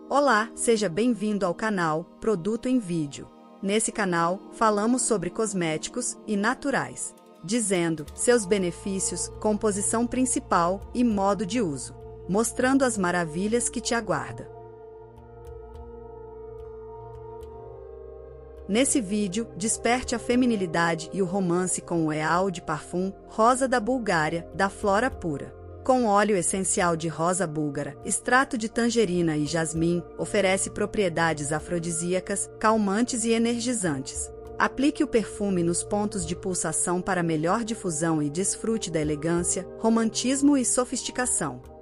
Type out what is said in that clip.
Olá, seja bem-vindo ao canal Produto em Vídeo. Nesse canal, falamos sobre cosméticos e naturais, dizendo seus benefícios, composição principal e modo de uso, mostrando as maravilhas que te aguarda. Nesse vídeo, desperte a feminilidade e o romance com o Eau de Parfum Rosa da Bulgária, da Flora Pura. Com óleo essencial de rosa búlgara, extrato de tangerina e jasmim, oferece propriedades afrodisíacas, calmantes e energizantes. Aplique o perfume nos pontos de pulsação para melhor difusão e desfrute da elegância, romantismo e sofisticação.